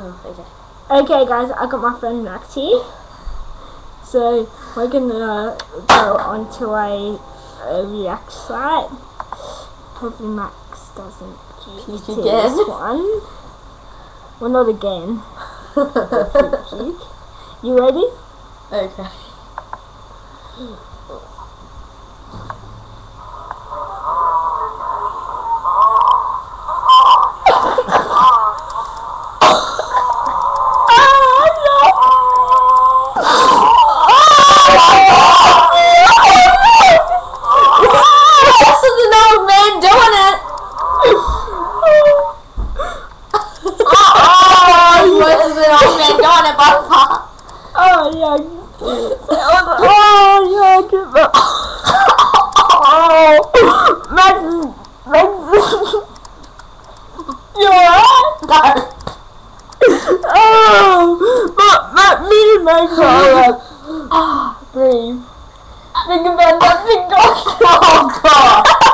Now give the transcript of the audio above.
Okay. Okay, guys, I got my friend Max here. So we're gonna go onto a React site. Hopefully Max doesn't puke to again. this one. Well, not again. Puke. You ready? Okay. Oh yeah. Oh yeah, give up. Oh, Max, you alright? Oh, but me and Max are like, breathe. Think about that thing going. Oh God.